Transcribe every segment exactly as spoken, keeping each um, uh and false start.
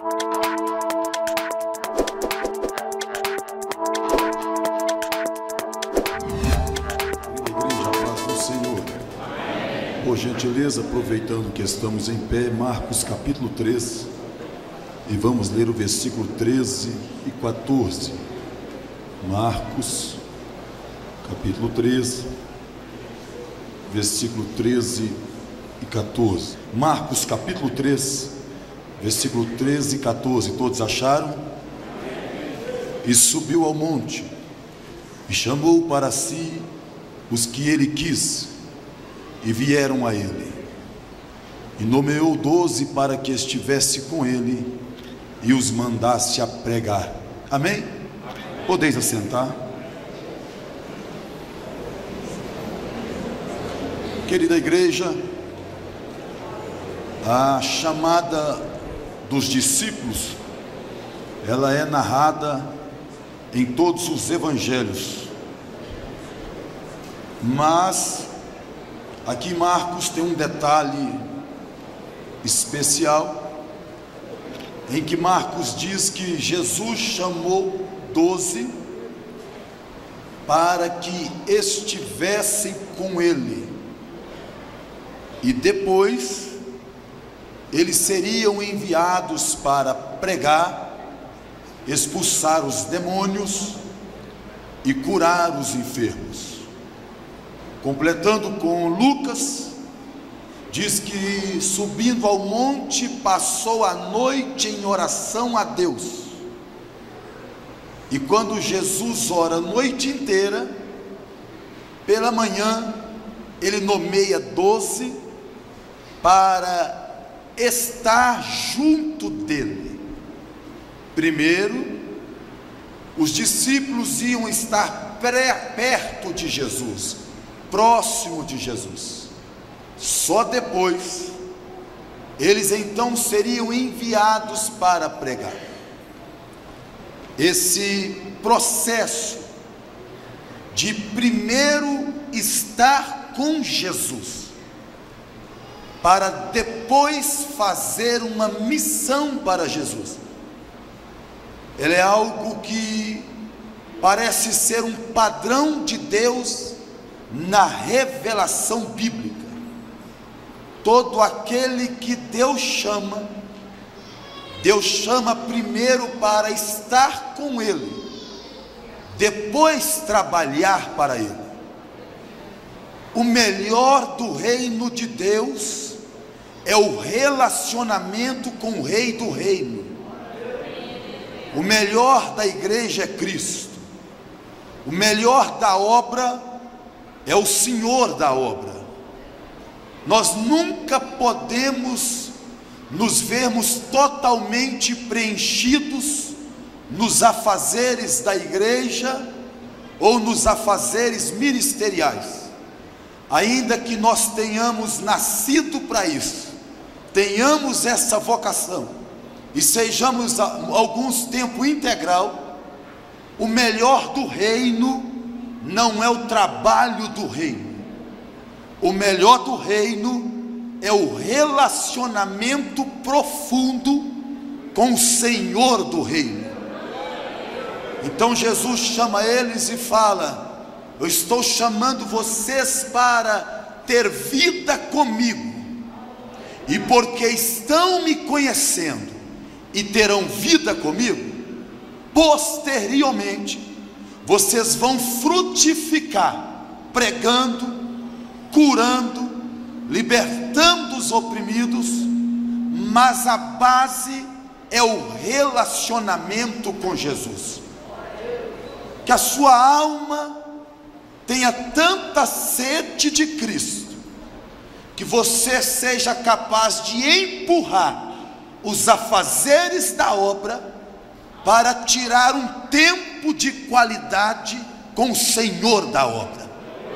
Igreja, paz do Senhor. Por gentileza, aproveitando que estamos em pé, Marcos capítulo três, e vamos ler o versículo treze e quatorze. Marcos capítulo treze, versículo treze e quatorze. Marcos capítulo três, versículo treze e quatorze. Todos acharam? E subiu ao monte e chamou para si os que ele quis, e vieram a ele, e nomeou doze para que estivesse com ele e os mandasse a pregar. Amém? Amém. Podeis assentar. Querida igreja, a chamada dos discípulos, ela é narrada em todos os evangelhos, mas aqui Marcos tem um detalhe especial, em que Marcos diz que Jesus chamou doze para que estivessem com ele, e depois eles seriam enviados para pregar, expulsar os demônios e curar os enfermos. Completando com Lucas, diz que subindo ao monte passou a noite em oração a Deus. E quando Jesus ora a noite inteira, pela manhã ele nomeia doze para estar junto dele. Primeiro, os discípulos iam estar pré, perto de Jesus, próximo de Jesus. Só depois eles então seriam enviados para pregar. Esse processo de primeiro estar com Jesus, para depois fazer uma missão para Jesus, ele é algo que parece ser um padrão de Deus na revelação bíblica. Todo aquele que Deus chama, Deus chama primeiro para estar com ele, depois trabalhar para ele. O melhor do reino de Deus é o relacionamento com o Rei do Reino. O melhor da igreja é Cristo. O melhor da obra é o Senhor da obra. Nós nunca podemos nos vermos totalmente preenchidos nos afazeres da igreja ou nos afazeres ministeriais, ainda que nós tenhamos nascido para isso, tenhamos essa vocação e sejamos alguns tempo integral. O melhor do reino não é o trabalho do reino. O melhor do reino é o relacionamento profundo com o Senhor do reino. Então Jesus chama eles e fala: eu estou chamando vocês para ter vida comigo, e porque estão me conhecendo e terão vida comigo, posteriormente vocês vão frutificar, pregando, curando, libertando os oprimidos, mas a base é o relacionamento com Jesus. Que a sua alma tenha tanta sede de Cristo, que você seja capaz de empurrar os afazeres da obra para tirar um tempo de qualidade com o Senhor da obra.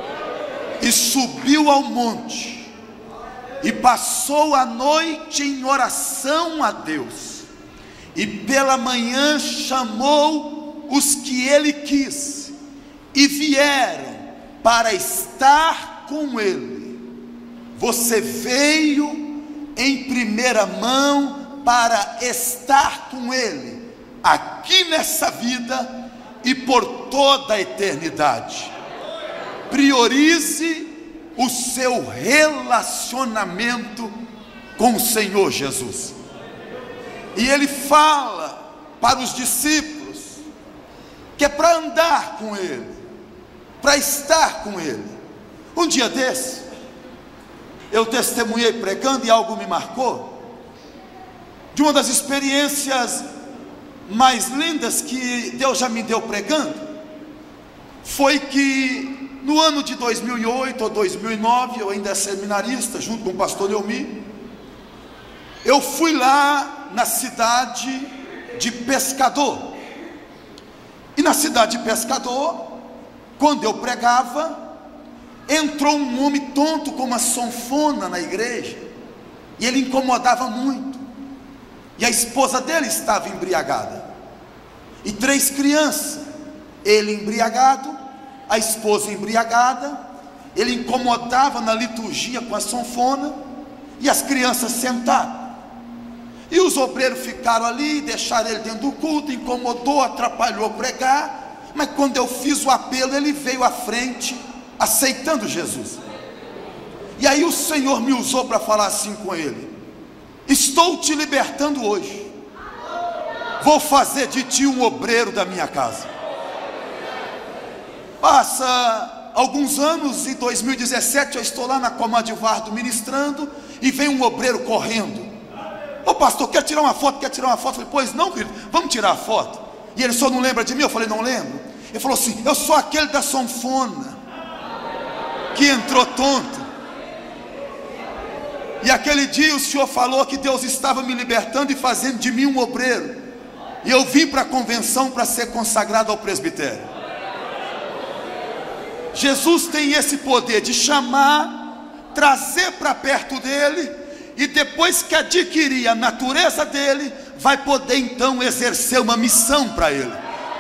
E subiu ao monte e passou a noite em oração a Deus, e pela manhã chamou os que ele quis, e vieram para estar com ele. Você veio em primeira mão para estar com Ele, aqui nessa vida e por toda a eternidade. Priorize o seu relacionamento com o Senhor Jesus. E Ele fala para os discípulos que é para andar com Ele, para estar com Ele. Um dia desse, eu testemunhei pregando e algo me marcou, de uma das experiências mais lindas que Deus já me deu pregando, foi que no ano de dois mil e oito ou dois mil e nove, eu ainda era seminarista, junto com o pastor Leomi, eu fui lá na cidade de Pescador, e na cidade de Pescador, quando eu pregava, entrou um homem tonto com uma sanfona na igreja, e ele incomodava muito, e a esposa dele estava embriagada, e três crianças, ele embriagado, a esposa embriagada, ele incomodava na liturgia com a sanfona, e as crianças sentadas, e os obreiros ficaram ali, deixaram ele dentro do culto, incomodou, atrapalhou pregar, mas quando eu fiz o apelo, ele veio à frente, aceitando Jesus. E aí o Senhor me usou para falar assim com ele: estou te libertando hoje, vou fazer de ti um obreiro da minha casa. Passa alguns anos, em dois mil e dezessete eu estou lá na Comadvardo ministrando, e vem um obreiro correndo: ô pastor, quer tirar uma foto? Quer tirar uma foto? Eu falei: pois não, querido, vamos tirar a foto. E ele: só não lembra de mim? Eu falei: não lembro. Ele falou assim: eu sou aquele da sanfona que entrou tonto, e aquele dia o senhor falou que Deus estava me libertando e fazendo de mim um obreiro, e eu vim para a convenção para ser consagrado ao presbitério. Jesus tem esse poder de chamar, trazer para perto dele, e depois que adquirir a natureza dele, vai poder então exercer uma missão para ele.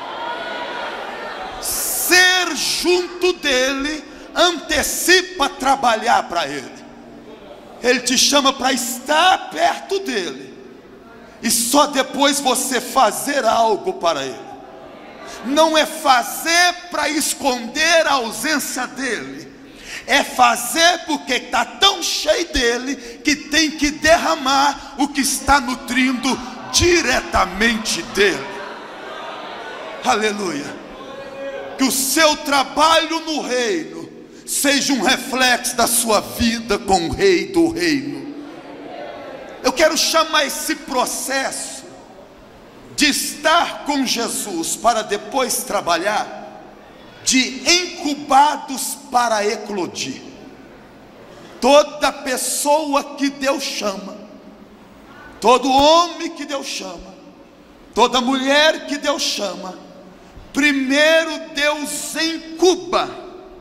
Ser junto dele antecipa trabalhar para ele. Ele te chama para estar perto dele, e só depois você fazer algo para ele. Não é fazer para esconder a ausência dele, é fazer porque está tão cheio dele que tem que derramar o que está nutrindo diretamente dele. Aleluia. Que o seu trabalho no reino seja um reflexo da sua vida com o Rei do Reino. Eu quero chamar esse processo de estar com Jesus para depois trabalhar, de incubados para eclodir. Toda pessoa que Deus chama, todo homem que Deus chama, toda mulher que Deus chama, primeiro Deus incuba,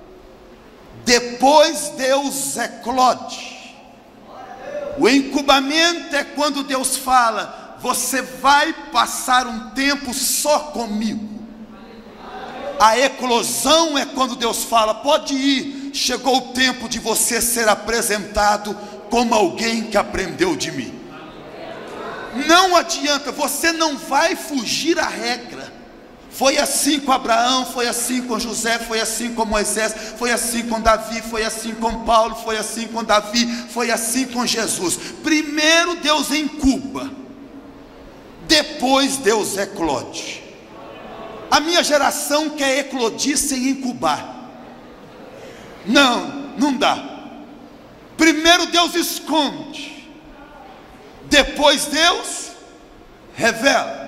depois Deus eclode. O incubamento é quando Deus fala: você vai passar um tempo só comigo. A eclosão é quando Deus fala: pode ir, chegou o tempo de você ser apresentado como alguém que aprendeu de mim. Não adianta, você não vai fugir à regra. Foi assim com Abraão, foi assim com José, foi assim com Moisés, foi assim com Davi, foi assim com Paulo, foi assim com Davi, foi assim com Jesus. Primeiro Deus incuba, depois Deus eclode. A minha geração quer eclodir sem incubar. Não, não dá. Primeiro Deus esconde, depois Deus revela.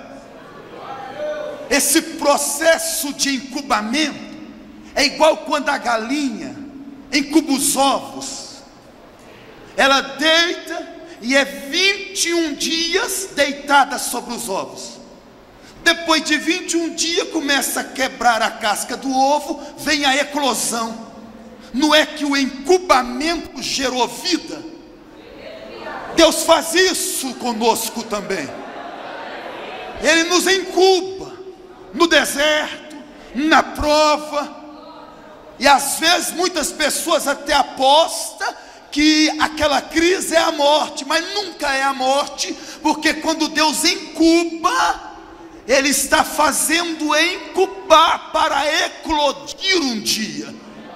Esse processo de incubamento é igual quando a galinha incuba os ovos. Ela deita e é vinte e um dias deitada sobre os ovos. Depois de vinte e um dias começa a quebrar a casca do ovo, vem a eclosão. Não é que o incubamento gerou vida? Deus faz isso conosco também. Ele nos incuba no deserto, na prova, e às vezes muitas pessoas até apostam que aquela crise é a morte, mas nunca é a morte, porque quando Deus incuba, Ele está fazendo incubar para eclodir um dia.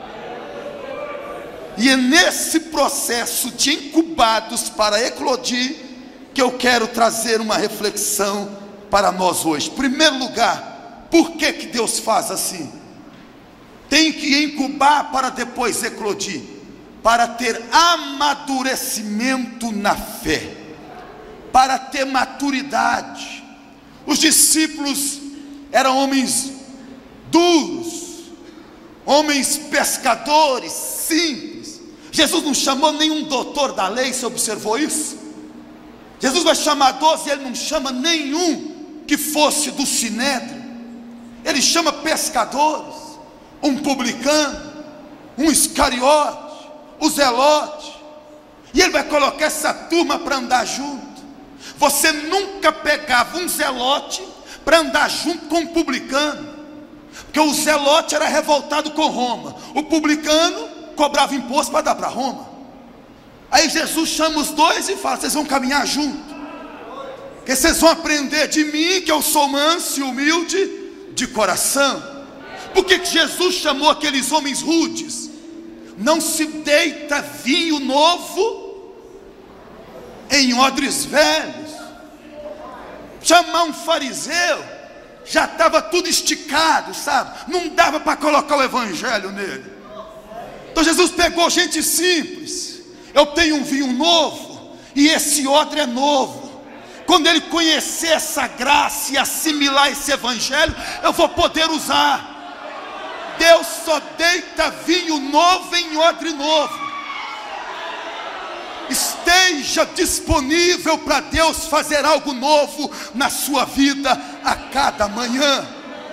E é nesse processo de incubados para eclodir que eu quero trazer uma reflexão para nós hoje. Em primeiro lugar, por que que Deus faz assim? Tem que incubar para depois eclodir, para ter amadurecimento na fé, para ter maturidade. Os discípulos eram homens duros, homens pescadores, simples. Jesus não chamou nenhum doutor da lei, você observou isso? Jesus vai chamar doze e Ele não chama nenhum que fosse do sinédrio. Ele chama pescadores, um publicano, um iscariote, o zelote, e Ele vai colocar essa turma para andar junto. Você nunca pegava um zelote para andar junto com um publicano, porque o zelote era revoltado com Roma, o publicano cobrava imposto para dar para Roma. Aí Jesus chama os dois e fala: vocês vão caminhar junto, porque vocês vão aprender de mim, que eu sou manso e humilde de coração. Por que que Jesus chamou aqueles homens rudes? Não se deita vinho novo em odres velhos. Chamar um fariseu, já estava tudo esticado, sabe? Não dava para colocar o evangelho nele. Então Jesus pegou gente simples. Eu tenho um vinho novo, e esse odre é novo. Quando ele conhecer essa graça e assimilar esse evangelho, eu vou poder usar. Deus só deita vinho novo em odre novo. Esteja disponível para Deus fazer algo novo na sua vida a cada manhã.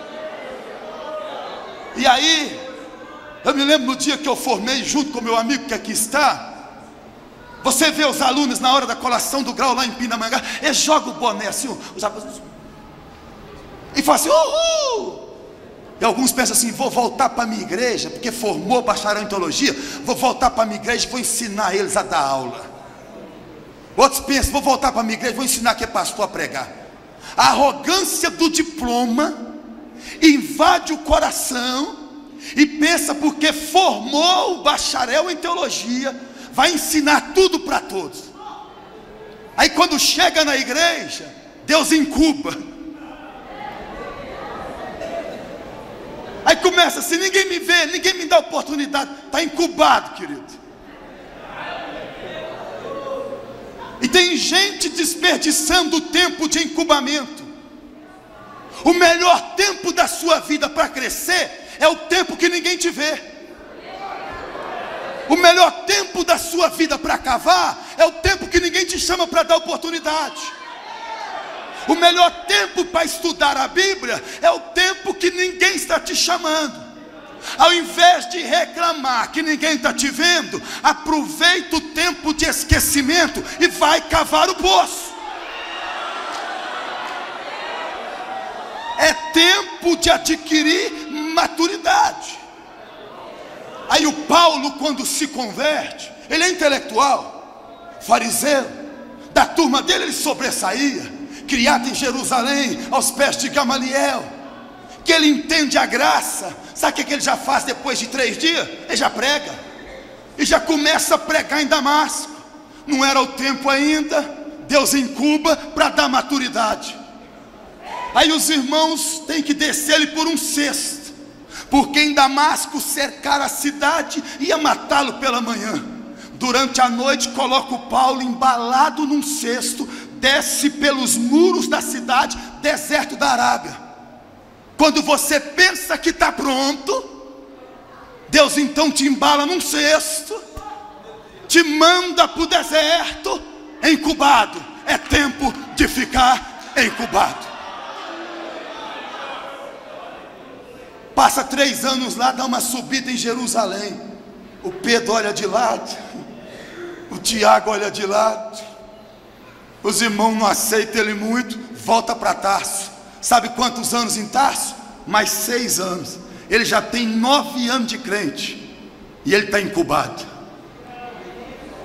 E aí, eu me lembro no dia que eu formei, junto com meu amigo que aqui está. Você vê os alunos na hora da colação do grau lá em Pindamonhangaba, eles jogam o boné assim, os alunos, e falam assim: uhul! E alguns pensam assim: vou voltar para a minha igreja, porque formou bacharel em teologia, vou voltar para a minha igreja e vou ensinar eles a dar aula. Outros pensam: vou voltar para a minha igreja, vou ensinar que é pastor a pregar. A arrogância do diploma invade o coração, e pensa, porque formou o bacharel em teologia, vai ensinar tudo para todos. Aí quando chega na igreja, Deus incuba. Aí começa assim: ninguém me vê, ninguém me dá oportunidade. Está incubado, querido. E tem gente desperdiçando o tempo de incubamento. O melhor tempo da sua vida para crescer é o tempo que ninguém te vê. O melhor tempo da sua vida para cavar é o tempo que ninguém te chama para dar oportunidade. O melhor tempo para estudar a Bíblia é o tempo que ninguém está te chamando. Ao invés de reclamar que ninguém está te vendo, aproveita o tempo de esquecimento e vai cavar o poço. É tempo de adquirir maturidade. Aí o Paulo, quando se converte, ele é intelectual, fariseu, da turma dele ele sobressaía, criado em Jerusalém, aos pés de Gamaliel, que ele entende a graça. Sabe o que, que ele já faz depois de três dias? Ele já prega, e já começa a pregar em Damasco. Não era o tempo ainda, Deus incuba para dar maturidade. Aí os irmãos têm que descer ele por um cesto, porque em Damasco cercaram a cidade e ia matá-lo pela manhã. Durante a noite coloca o Paulo embalado num cesto, desce pelos muros da cidade, deserto da Arábia. Quando você pensa que está pronto, Deus então te embala num cesto, te manda para o deserto, incubado. É tempo de ficar incubado. Passa três anos lá, dá uma subida em Jerusalém. O Pedro olha de lado, o Tiago olha de lado, os irmãos não aceitam ele muito, volta para Tarso. Sabe quantos anos em Tarso? Mais seis anos. Ele já tem nove anos de crente, e ele está incubado.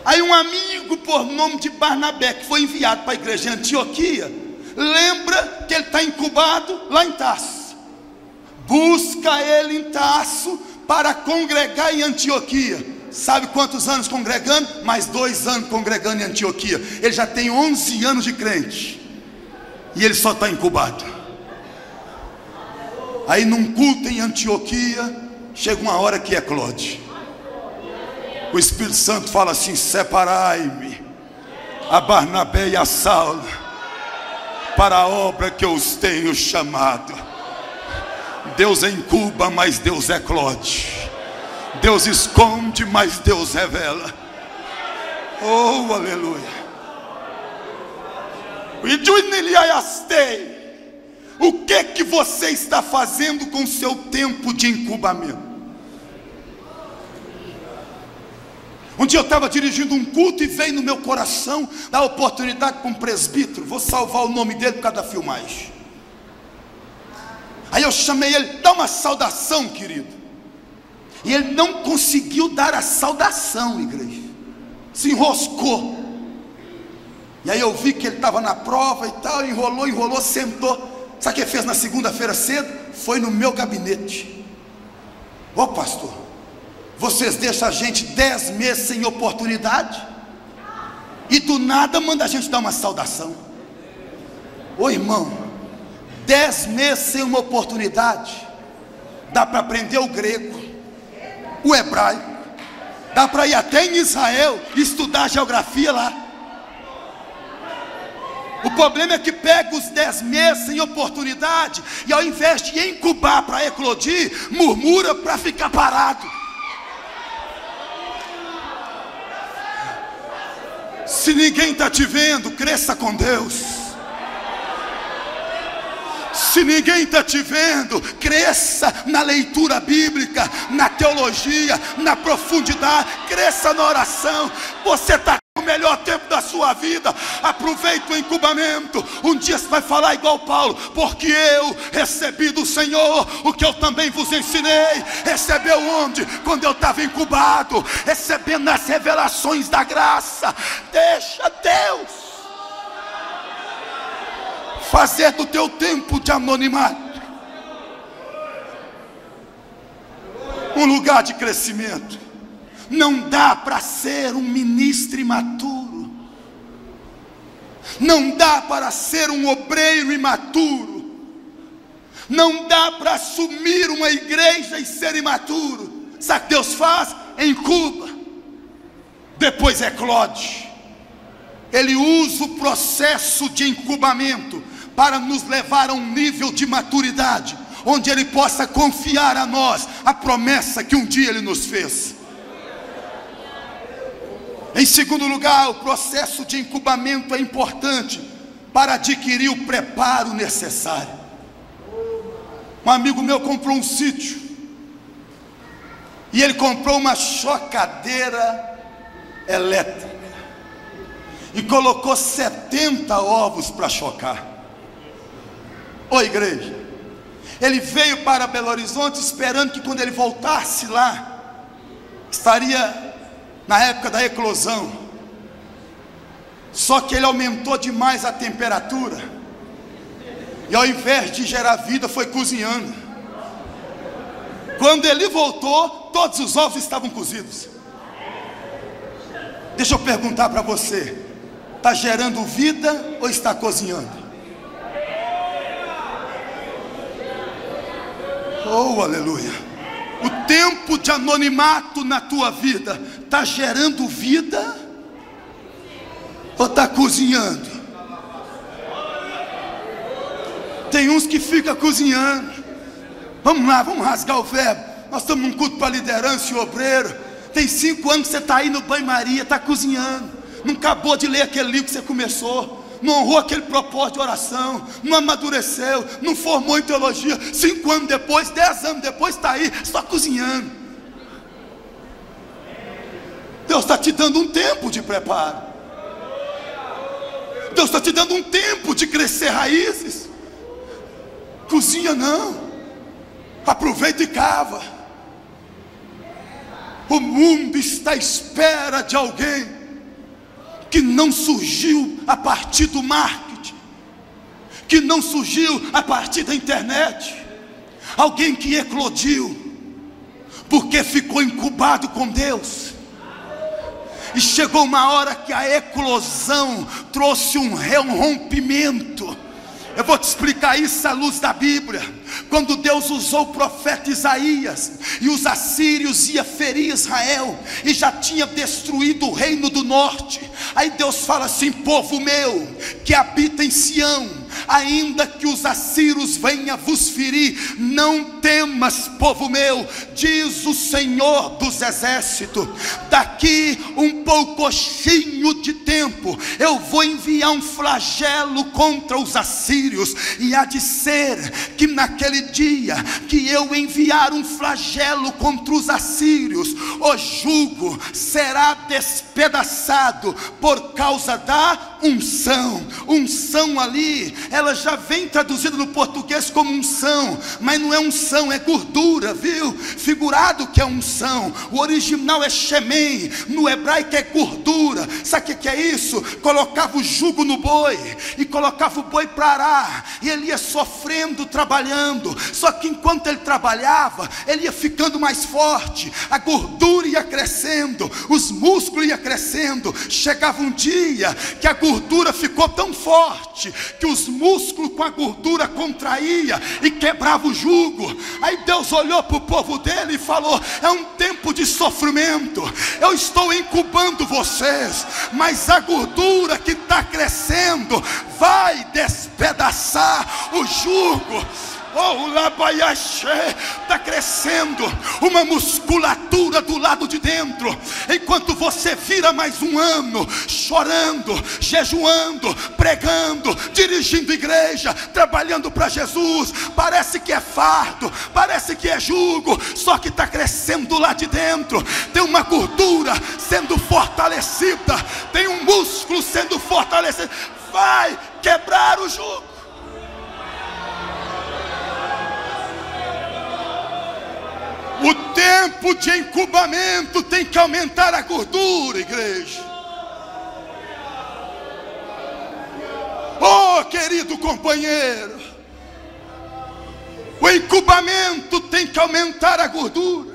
Aí um amigo por nome de Barnabé, que foi enviado para a igreja de Antioquia, lembra que ele está incubado lá em Tarso. Busca ele em Tarso para congregar em Antioquia. Sabe quantos anos congregando? Mais dois anos congregando em Antioquia. Ele já tem onze anos de crente, e ele só está incubado. Aí num culto em Antioquia, chega uma hora que eclode. O Espírito Santo fala assim: separai-me a Barnabé e a Saulo para a obra que eu os tenho chamado. Deus incuba, mas Deus eclode. Deus esconde, mas Deus revela. Oh, aleluia. O que que você está fazendo com o seu tempo de incubamento? Um dia eu estava dirigindo um culto e veio no meu coração dar oportunidade para um presbítero. Vou salvar o nome dele por causa da filmagem. Aí eu chamei ele: dá uma saudação, querido. E ele não conseguiu dar a saudação, igreja. Se enroscou. E aí eu vi que ele estava na prova e tal, enrolou, enrolou, sentou. Sabe o que ele fez na segunda-feira cedo? Foi no meu gabinete. Ô pastor, vocês deixam a gente dez meses sem oportunidade, e do nada manda a gente dar uma saudação. Ô irmão, dez meses sem uma oportunidade, dá para aprender o grego, o hebraico, dá para ir até em Israel e estudar geografia lá. O problema é que pega os dez meses sem oportunidade, e ao invés de incubar para eclodir, murmura para ficar parado. Se ninguém está te vendo, cresça com Deus. Se ninguém está te vendo, cresça na leitura bíblica, na teologia, na profundidade, cresça na oração. Você está com o melhor tempo da sua vida, aproveita o incubamento. Um dia você vai falar igual Paulo: porque eu recebi do Senhor o que eu também vos ensinei. Recebeu onde? Quando eu estava incubado, recebendo as revelações da graça. Deixa Deus fazer do teu tempo de anonimato um lugar de crescimento. Não dá para ser um ministro imaturo. Não dá para ser um obreiro imaturo. Não dá para assumir uma igreja e ser imaturo. Sabe o que Deus faz? Incuba, depois eclode. Ele usa o processo de incubamento para nos levar a um nível de maturidade, onde Ele possa confiar a nós a promessa que um dia Ele nos fez. Em segundo lugar, o processo de incubamento é importante para adquirir o preparo necessário. Um amigo meu comprou um sítio, e ele comprou uma chocadeira elétrica e colocou setenta ovos para chocar. Ô igreja, ele veio para Belo Horizonte esperando que quando ele voltasse lá, estaria na época da eclosão. Só que ele aumentou demais a temperatura, e ao invés de gerar vida, foi cozinhando. Quando ele voltou, todos os ovos estavam cozidos. Deixa eu perguntar para você: está gerando vida ou está cozinhando? Oh, aleluia. O tempo de anonimato na tua vida está gerando vida ou está cozinhando? Tem uns que ficam cozinhando. Vamos lá, vamos rasgar o verbo. Nós estamos num culto para liderança e obreiro. Tem cinco anos que você está aí no banho-maria, está cozinhando. Não acabou de ler aquele livro que você começou. Não honrou aquele propósito de oração. Não amadureceu, não formou em teologia. Cinco anos depois, dez anos depois, está aí só cozinhando. Deus está te dando um tempo de preparo. Deus está te dando um tempo de crescer raízes. Cozinha não, aproveita e cava. O mundo está à espera de alguém que não surgiu a partir do marketing, que não surgiu a partir da internet. Alguém que eclodiu, porque ficou incubado com Deus. E chegou uma hora que a eclosão trouxe um rompimento. Eu vou te explicar isso à luz da Bíblia. Quando Deus usou o profeta Isaías, e os assírios iam ferir Israel, e já tinha destruído o reino do norte. Aí Deus fala assim: povo meu, que habita em Sião, ainda que os assírios venham vos ferir, não temas, povo meu, diz o Senhor dos exércitos. Daqui um poucochinho de tempo, eu vou enviar um flagelo contra os assírios, e há de ser que naquele dia que eu enviar um flagelo contra os assírios, o jugo será despedaçado por causa da unção. Unção ali, ela já vem traduzida no português como unção, mas não é unção, é gordura, viu? Figurado que é unção. O original é shemen, no hebraico é gordura. Sabe o que é isso? Colocava o jugo no boi, e colocava o boi para arar, e ele ia sofrendo, trabalhando. Só que enquanto ele trabalhava, ele ia ficando mais forte, a gordura ia crescendo, os músculos iam crescendo. Chegava um dia que a gordura ficou tão forte, que os músculos com a gordura contraía e quebrava o jugo. Aí Deus olhou para o povo dele e falou: é um tempo de sofrimento, eu estou incubando vocês, mas a gordura que está crescendo vai despedaçar o jugo. Oh, Labaiaxê, está crescendo uma musculatura do lado de dentro. Enquanto você vira mais um ano chorando, jejuando, pregando, dirigindo igreja, trabalhando para Jesus, parece que é fardo, parece que é jugo, só que está crescendo lá de dentro. Tem uma gordura sendo fortalecida, tem um músculo sendo fortalecido, vai quebrar o jugo. O tempo de incubamento tem que aumentar a gordura, igreja. Oh, querido companheiro, o incubamento tem que aumentar a gordura.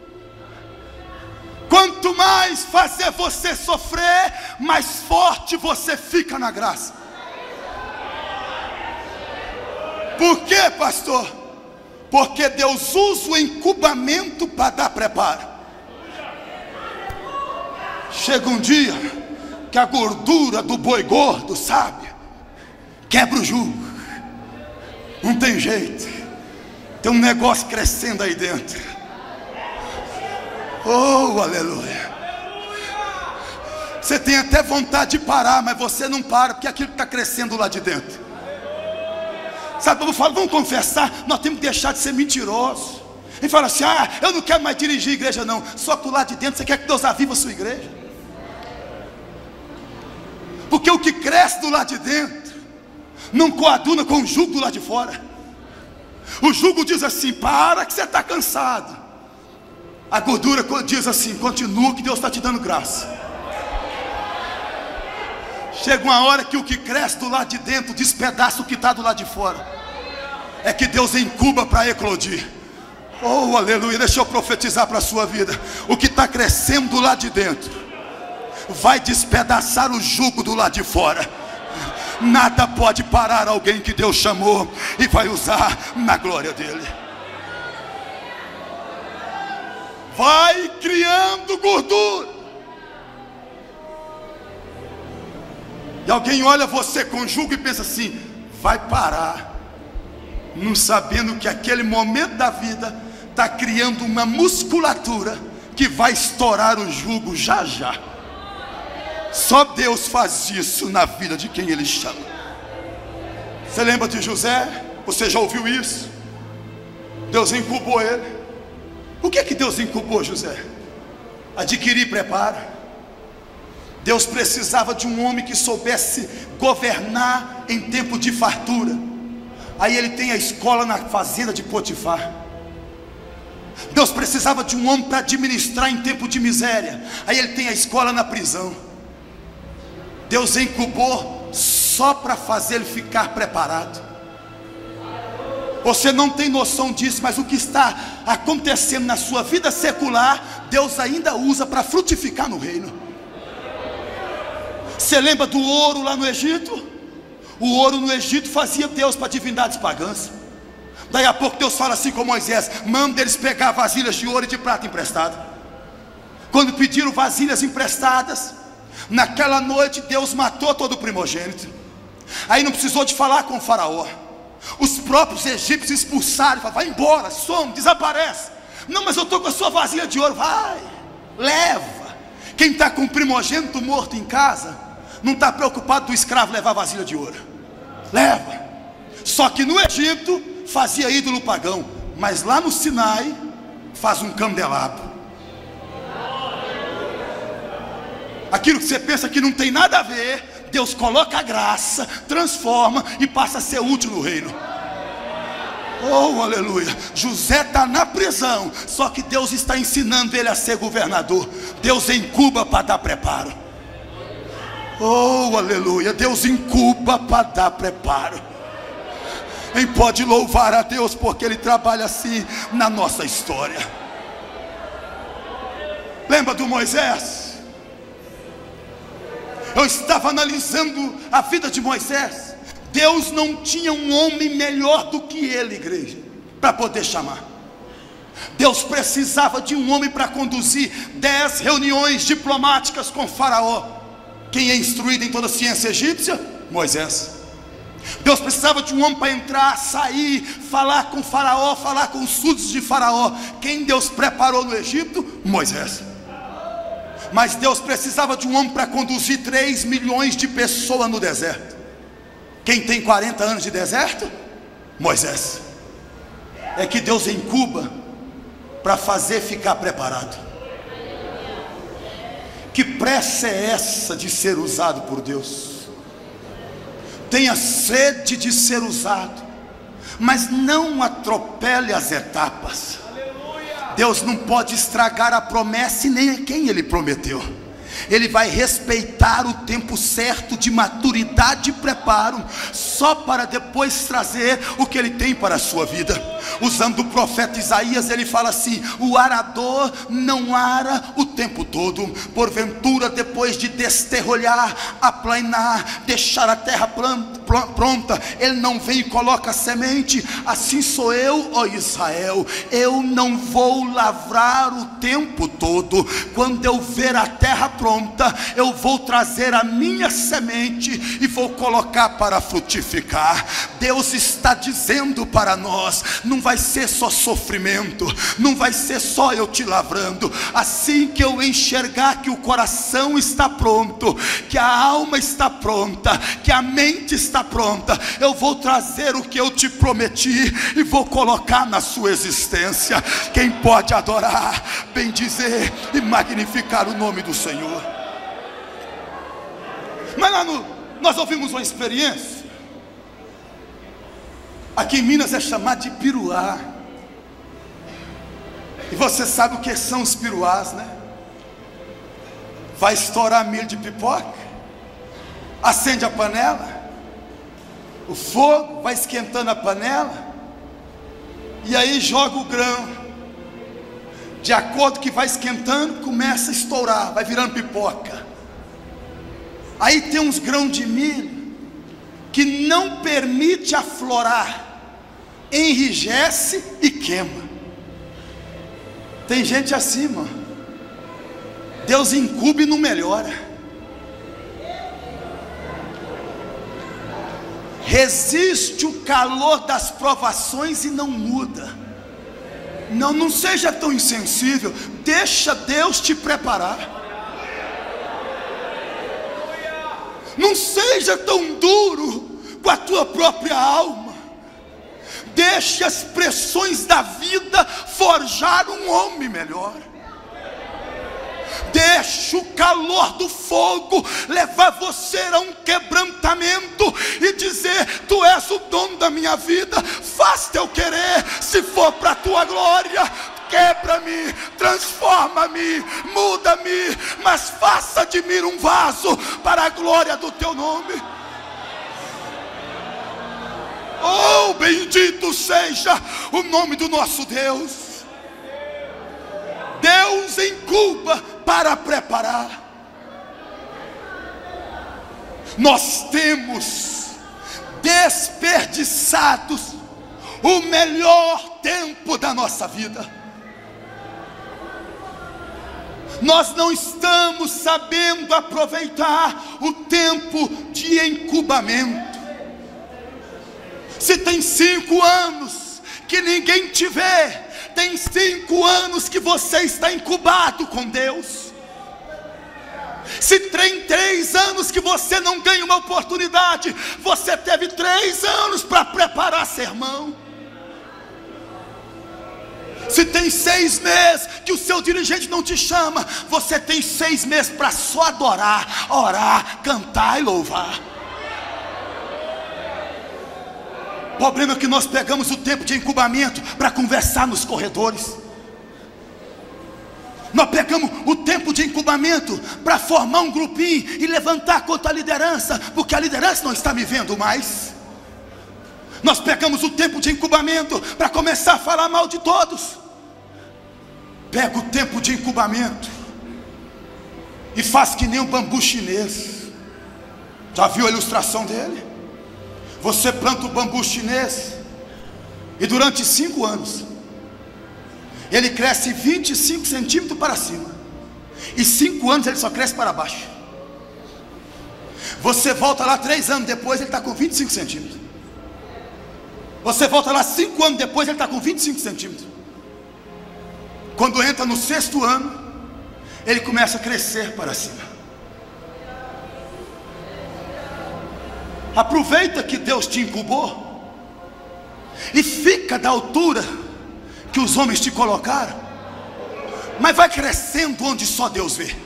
Quanto mais fazer você sofrer, mais forte você fica na graça. Por quê, pastor? Porque Deus usa o incubamento para dar preparo. Chega um dia que a gordura do boi gordo, sabe, quebra o jugo. Não tem jeito, tem um negócio crescendo aí dentro. Oh, aleluia. Você tem até vontade de parar, mas você não para, porque aquilo está crescendo lá de dentro. Sabe, eu falo, vamos confessar, nós temos que deixar de ser mentirosos. E fala assim: ah, eu não quero mais dirigir a igreja não. Só que lá de dentro você quer que Deus aviva a sua igreja. Porque o que cresce do lado de dentro não coaduna com o jugo do lado de fora. O jugo diz assim: para que você está cansado. A gordura diz assim: continua que Deus está te dando graça. Chega uma hora que o que cresce do lado de dentro despedaça o que está do lado de fora. É que Deus incuba para eclodir. Oh, aleluia. Deixa eu profetizar para a sua vida. O que está crescendo do lado de dentro vai despedaçar o jugo do lado de fora. Nada pode parar alguém que Deus chamou e vai usar na glória dele. Vai criando gordura. E alguém olha você com jugo e pensa assim: vai parar. Não sabendo que aquele momento da vida está criando uma musculatura que vai estourar o jugo já já. Só Deus faz isso na vida de quem Ele chama. Você lembra de José? Você já ouviu isso? Deus incubou ele. O que é que Deus incubou José? Adquirir preparo. Deus precisava de um homem que soubesse governar em tempo de fartura. Aí ele tem a escola na fazenda de Potifar. Deus precisava de um homem para administrar em tempo de miséria. Aí ele tem a escola na prisão. Deus incubou só para fazer ele ficar preparado. Você não tem noção disso, mas o que está acontecendo na sua vida secular, Deus ainda usa para frutificar no reino. Você lembra do ouro lá no Egito? O ouro no Egito fazia Deus para divindades pagãs. Daí a pouco Deus fala assim com Moisés: manda eles pegar vasilhas de ouro e de prata emprestado. Quando pediram vasilhas emprestadas, naquela noite Deus matou todo o primogênito. Aí não precisou de falar com o faraó. Os próprios egípcios expulsaram, falaram: vai embora, some, desaparece. Não, mas eu estou com a sua vasilha de ouro. Vai, leva. Quem está com o primogênito morto em casa não está preocupado do escravo levar vasilha de ouro. Leva. Só que no Egito fazia ídolo pagão, mas lá no Sinai faz um candelabro. Aquilo que você pensa que não tem nada a ver, Deus coloca a graça, transforma e passa a ser útil no reino. Oh, aleluia. José está na prisão, só que Deus está ensinando ele a ser governador. Deus incuba para dar preparo. Oh, aleluia. Deus incuba para dar preparo. Quem pode louvar a Deus, porque Ele trabalha assim na nossa história. Lembra do Moisés? Eu estava analisando a vida de Moisés. Deus não tinha um homem melhor do que ele, igreja, para poder chamar. Deus precisava de um homem para conduzir dez reuniões diplomáticas com Faraó. Quem é instruído em toda a ciência egípcia? Moisés. Deus precisava de um homem para entrar, sair, falar com Faraó, falar com os súditos de Faraó. Quem Deus preparou no Egito? Moisés. Mas Deus precisava de um homem para conduzir três milhões de pessoas no deserto. Quem tem quarenta anos de deserto? Moisés. É que Deus incuba para fazer ficar preparado. Que pressa é essa de ser usado por Deus? Tenha sede de ser usado, mas não atropele as etapas. Deus não pode estragar a promessa e nem a quem Ele prometeu. Ele vai respeitar o tempo certo de maturidade e preparo, só para depois trazer o que Ele tem para a sua vida. Usando o profeta Isaías, ele fala assim: o arador não ara o tempo todo. Porventura, depois de desterrolhar, aplainar, deixar a terra pronta, ele não vem e coloca a semente. Assim sou eu, ó Israel, eu não vou lavrar o tempo todo. Quando eu ver a terra pronta, eu vou trazer a minha semente e vou colocar para frutificar. Deus está dizendo para nós: não vai ser só sofrimento, não vai ser só eu te lavrando. Assim que eu enxergar que o coração está pronto, que a alma está pronta, que a mente está pronta, eu vou trazer o que eu te prometi e vou colocar na sua existência. Quem pode adorar, bendizer e magnificar o nome do Senhor? Mas lá no, nós ouvimos uma experiência. Aqui em Minas é chamado de piruá. E você sabe o que são os piruás, né? Vai estourar milho de pipoca, acende a panela, o fogo vai esquentando a panela, e aí joga o grão. De acordo que vai esquentando, começa a estourar, vai virando pipoca. Aí tem uns grãos de milho que não permite aflorar, enrijece e queima. Tem gente assim, mano. Deus incuba e não melhora. Resiste o calor das provações e não muda. Não, não seja tão insensível. Deixa Deus te preparar. Não seja tão duro com a tua própria alma. Deixe as pressões da vida forjar um homem melhor. Deixe o calor do fogo levar você a um quebrantamento e dizer: tu és o dono da minha vida, faz teu querer, se for para a tua glória. quebra-me, transforma-me, muda-me, mas faça de mim um vaso para a glória do teu nome. Oh, bendito seja o nome do nosso Deus. Deus incuba para preparar. Nós temos desperdiçados o melhor tempo da nossa vida. Nós não estamos sabendo aproveitar o tempo de incubamento. Se tem cinco anos que ninguém te vê, tem cinco anos que você está incubado com Deus. Se tem três anos que você não ganha uma oportunidade, você teve três anos para preparar sermão. Se tem seis meses que o seu dirigente não te chama, você tem seis meses para só adorar, orar, cantar e louvar. O problema é que nós pegamos o tempo de incubamento para conversar nos corredores. Nós pegamos o tempo de incubamento para formar um grupinho e levantar contra a liderança, porque a liderança não está me vendo mais. Nós pegamos o tempo de incubamento para começar a falar mal de todos. Pega o tempo de incubamento e faz que nem um bambu chinês. Já viu a ilustração dele? Você planta o bambu chinês e durante cinco anos ele cresce vinte e cinco centímetros para cima, e cinco anos ele só cresce para baixo. Você volta lá três anos depois, ele está com vinte e cinco centímetros. Você volta lá cinco anos depois, ele está com vinte e cinco centímetros. Quando entra no sexto ano, ele começa a crescer para cima. Aproveita que Deus te incubou e fica da altura que os homens te colocaram, mas vai crescendo onde só Deus vê.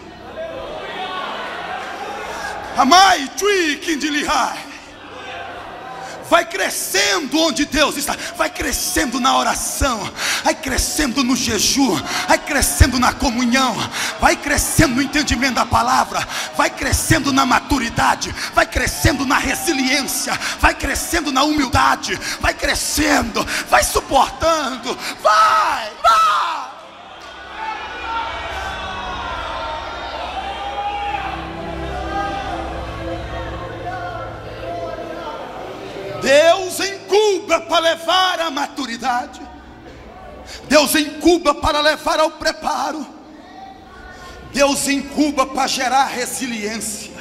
Amai, tui, kindilihai. Vai crescendo onde Deus está, vai crescendo na oração, vai crescendo no jejum, vai crescendo na comunhão, vai crescendo no entendimento da palavra, vai crescendo na maturidade, vai crescendo na resiliência, vai crescendo na humildade, vai crescendo, vai suportando, vai, vai. Deus incuba para levar à maturidade. Deus incuba para levar ao preparo. Deus incuba para gerar resiliência.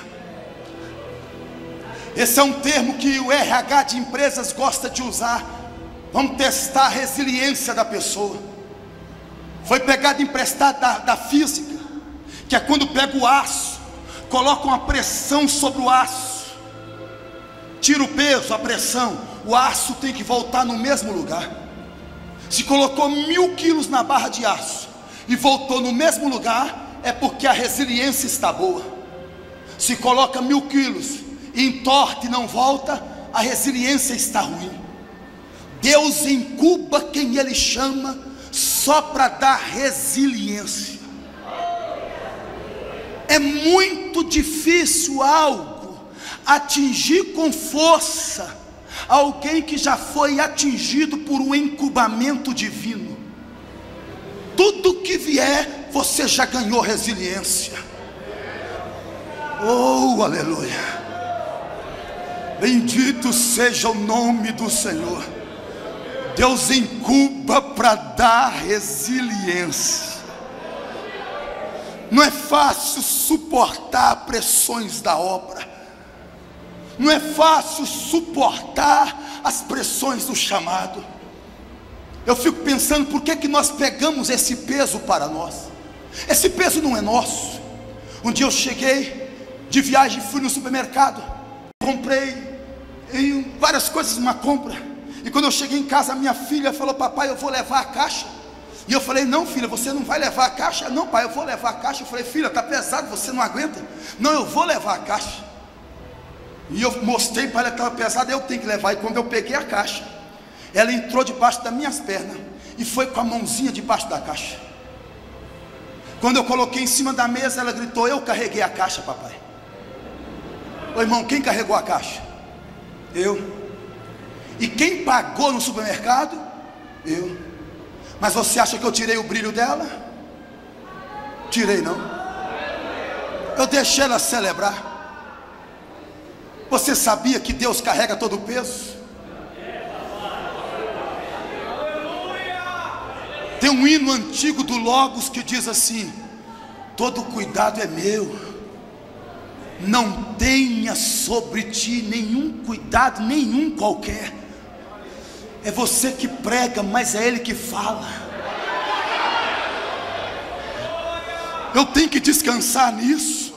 Esse é um termo que o R H de empresas gosta de usar. Vamos testar a resiliência da pessoa. Foi pegado emprestado da, da física, que é quando pega o aço, coloca uma pressão sobre o aço, tira o peso, a pressão, o aço tem que voltar no mesmo lugar. Se colocou mil quilos na barra de aço e voltou no mesmo lugar, é porque a resiliência está boa. Se coloca mil quilos e entorta e não volta, a resiliência está ruim. Deus incuba quem Ele chama só para dar resiliência. É muito difícil algo atingir com força alguém que já foi atingido por um incubamento divino. Tudo que vier, você já ganhou resiliência. Oh, aleluia. Bendito seja o nome do Senhor. Deus incuba para dar resiliência. Não é fácil suportar pressões da obra. Não é fácil suportar as pressões do chamado. Eu fico pensando, por que que nós pegamos esse peso para nós? Esse peso não é nosso. Um dia eu cheguei de viagem, fui no supermercado, comprei em várias coisas uma compra, e quando eu cheguei em casa, a minha filha falou: papai, eu vou levar a caixa. E eu falei: não, filha, você não vai levar a caixa? Não, pai, eu vou levar a caixa. Eu falei: filha, está pesado, você não aguenta? Não, eu vou levar a caixa. E eu mostrei para ela que estava pesada, eu tenho que levar. E quando eu peguei a caixa, Ela entrou debaixo das minhas pernas e foi com a mãozinha debaixo da caixa. Quando eu coloquei em cima da mesa, ela gritou: eu carreguei a caixa, papai. Ô irmão, quem carregou a caixa? Eu. E quem pagou no supermercado? Eu. Mas você acha que eu tirei o brilho dela? Tirei não. Eu deixei ela celebrar. Você sabia que Deus carrega todo o peso? Tem um hino antigo do Logos que diz assim: todo cuidado é meu, não tenha sobre ti nenhum cuidado, nenhum qualquer. É você que prega, mas é Ele que fala. Eu tenho que descansar nisso.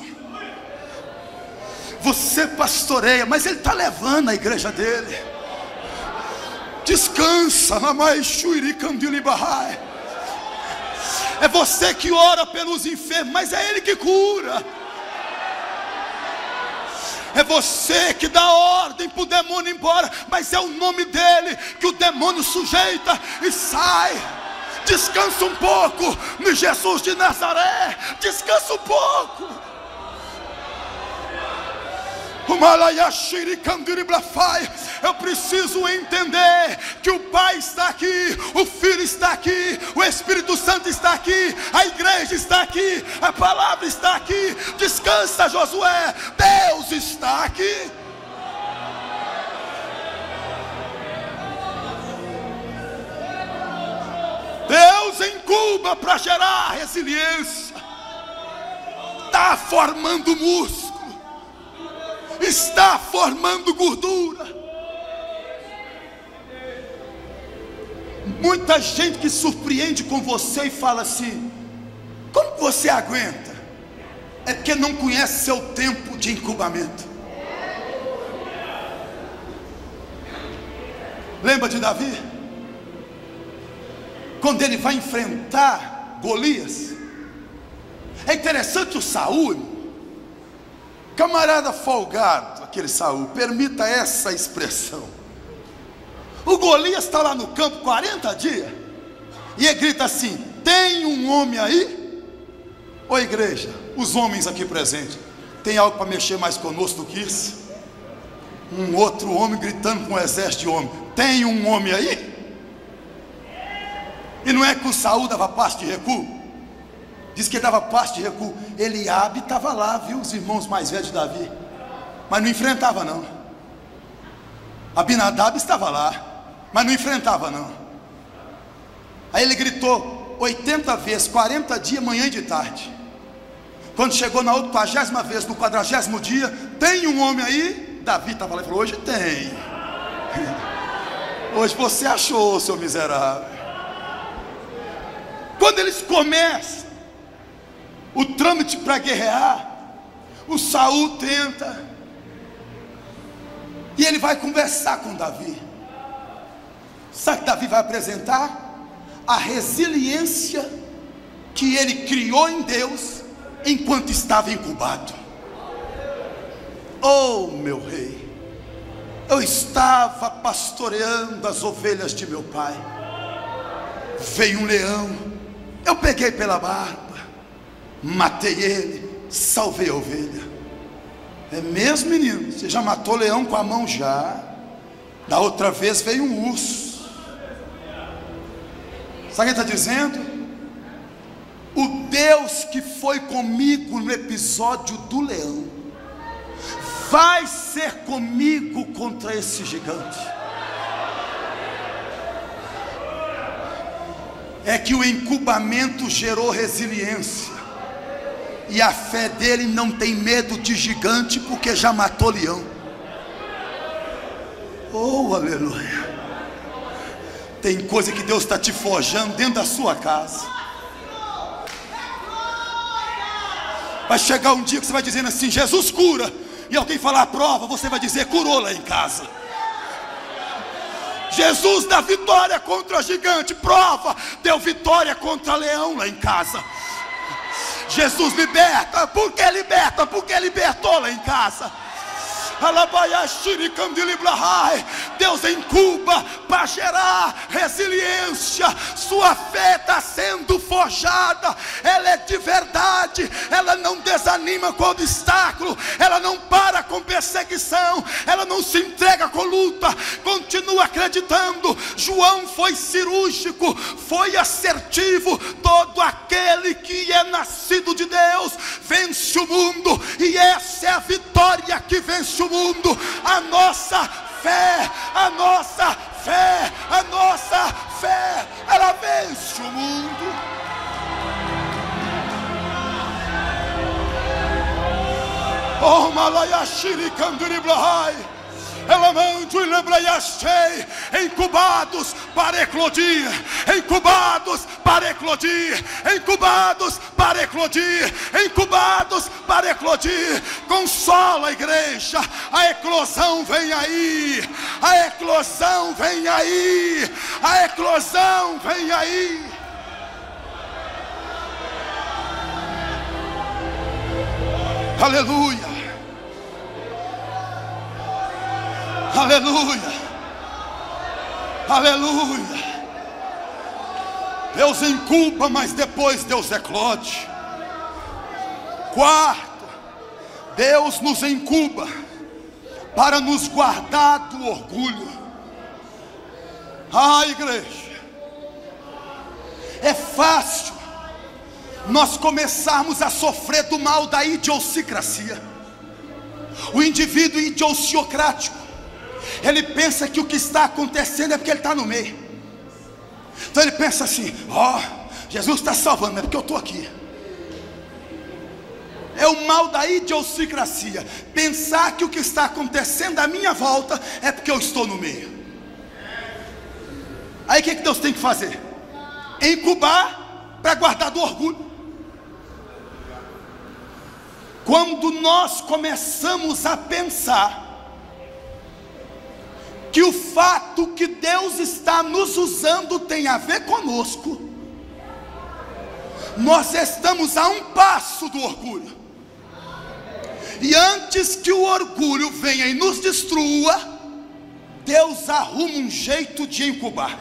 Você pastoreia, mas Ele está levando a igreja dele. Descansa, mamãe Shuiri Candili Bahai. É você que ora pelos enfermos, mas é Ele que cura. É você que dá ordem para o demônio ir embora, mas é o nome dele que o demônio sujeita e sai. Descansa um pouco no Jesus de Nazaré. Descansa um pouco. Eu preciso entender que o Pai está aqui, o Filho está aqui, o Espírito Santo está aqui, a igreja está aqui, a palavra está aqui. Descansa, Josué, Deus está aqui. Deus incuba para gerar resiliência. Está formando músculo, está formando gordura. Muita gente que surpreende com você e fala assim: como você aguenta? É porque não conhece seu tempo de incubamento. Lembra de Davi? Quando ele vai enfrentar Golias. É interessante o Saul, camarada folgado, aquele Saul, permita essa expressão. O Golias está lá no campo quarenta dias, e ele grita assim: tem um homem aí? Ô igreja, os homens aqui presentes, tem algo para mexer mais conosco do que isso? Um outro homem gritando com um exército de homens: tem um homem aí? E não é que o Saul dava passo de recuo? Diz que ele dava passo de recuo. Eliabe estava lá, viu, os irmãos mais velhos de Davi, mas não enfrentava não. Abinadab estava lá, mas não enfrentava não. Aí ele gritou oitenta vezes, quarenta dias, manhã e de tarde. Quando chegou na oitagésima vez, no quadragésimo dia: tem um homem aí? Davi estava lá e falou: hoje tem. Hoje você achou, seu miserável. Quando eles começam o trâmite para guerrear, o Saul tenta, e ele vai conversar com Davi. Sabe que Davi vai apresentar? A resiliência que ele criou em Deus enquanto estava incubado. Oh meu rei, eu estava pastoreando as ovelhas de meu pai. Veio um leão, eu peguei pela barba, matei ele, salvei a ovelha. É mesmo, menino? Você já matou leão com a mão? Já. Da outra vez veio um urso. Sabe o que ele está dizendo? O Deus que foi comigo no episódio do leão vai ser comigo contra esse gigante. É que o incubamento gerou resiliência, e a fé dele não tem medo de gigante, porque já matou leão. Oh, aleluia. Tem coisa que Deus está te forjando dentro da sua casa. Vai chegar um dia que você vai dizendo assim: Jesus cura, e alguém falar a prova, você vai dizer: curou lá em casa. Jesus dá vitória contra gigante, prova, deu vitória contra leão lá em casa. Jesus liberta, porque liberta, porque libertou lá em casa. Deus incuba para gerar resiliência. Sua fé está sendo forjada, ela é de verdade, ela não desanima com obstáculo, ela não para com perseguição, ela não se entrega com luta, continua acreditando. João foi cirúrgico, foi assertivo. Todo aquele que é nascido de Deus vence o mundo, e essa é a vitória que vence o mundo. A nossa fé, a nossa fé, a nossa fé, ela vence o mundo. Oh, Malayashiri Kanduriblahai, Elamanto e Lembraiastei, incubados para eclodir, incubados para eclodir, incubados para eclodir, incubados para eclodir. Consola a igreja, a eclosão vem aí, a eclosão vem aí, a eclosão vem aí. Aleluia. Aleluia, aleluia. Deus incuba, mas depois Deus eclode. Quarto, Deus nos incuba para nos guardar do orgulho. Ah, igreja, é fácil nós começarmos a sofrer do mal da idiosincrasia. O indivíduo idiosincrático, ele pensa que o que está acontecendo é porque ele está no meio. Então ele pensa assim: ó, oh, Jesus está salvando, é porque eu estou aqui. É o mal da idiosincrasia, pensar que o que está acontecendo à minha volta é porque eu estou no meio. Aí o que, que Deus tem que fazer? Incubar para guardar do orgulho. Quando nós começamos a pensar que o fato que Deus está nos usando tem a ver conosco, nós estamos a um passo do orgulho. E antes que o orgulho venha e nos destrua, Deus arruma um jeito de incubar.